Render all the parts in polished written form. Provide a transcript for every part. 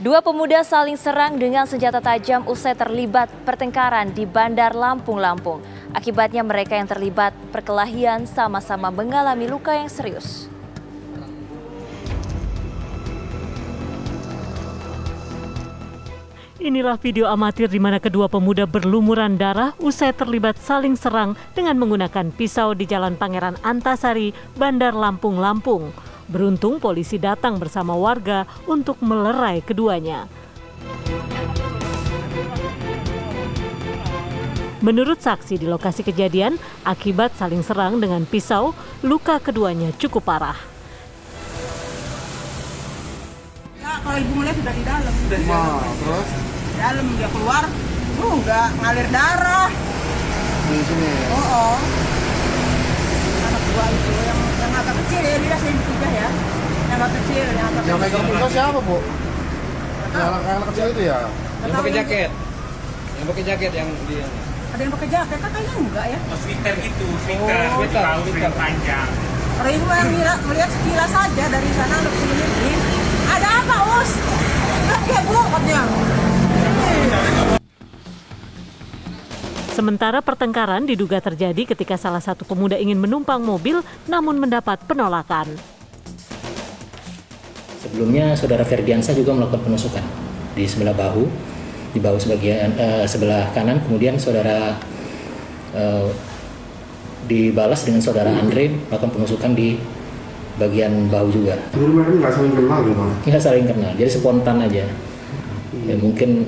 Dua pemuda saling serang dengan senjata tajam usai terlibat pertengkaran di Bandar Lampung, Lampung. Akibatnya mereka yang terlibat perkelahian sama-sama mengalami luka yang serius. Inilah video amatir di mana kedua pemuda berlumuran darah usai terlibat saling serang dengan menggunakan pisau di Jalan Pangeran Antasari, Bandar Lampung, Lampung. Beruntung polisi datang bersama warga untuk melerai keduanya. Menurut saksi di lokasi kejadian, akibat saling serang dengan pisau, luka keduanya cukup parah. Ya, kalau ibu melihat sudah di dalam. Terus? Di dalam dia keluar, nggak ngalir darah. Di sini. Oh. Anak dua itu yang agak kecil ya, dia saya tiga ya. Yang agak kecil, yang megang pisau siapa, Bu? Yang kecil itu ya? Yang pakai jaket. Yang pakai jaket yang dia. Ada yang pakai jaket, katanya enggak ya? Oh, sweater gitu, sweater panjang. Kalau ibu yang melihat sekilas saja dari sana untuk sini. Ada apa, Us? Enggak ya, Bu, katanya. Sementara pertengkaran diduga terjadi ketika salah satu pemuda ingin menumpang mobil namun mendapat penolakan. Sebelumnya saudara Ferdiansa juga melakukan penusukan di sebelah bahu, di bahu sebelah kanan, kemudian saudara dibalas dengan saudara Andre melakukan penusukan di bagian bahu juga. Mereka nggak saling kenal gitu? Nggak saling kenal, jadi spontan aja. Ya, mungkin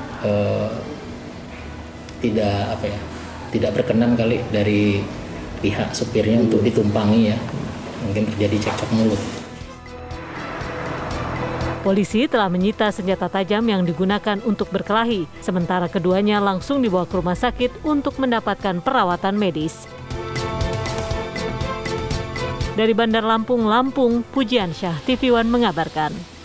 tidak berkenan kali dari pihak supirnya untuk ditumpangi ya, mungkin terjadi cekcok mulut. Polisi telah menyita senjata tajam yang digunakan untuk berkelahi, sementara keduanya langsung dibawa ke rumah sakit untuk mendapatkan perawatan medis. Dari Bandar Lampung, Lampung, Pujiansyah, TV One mengabarkan.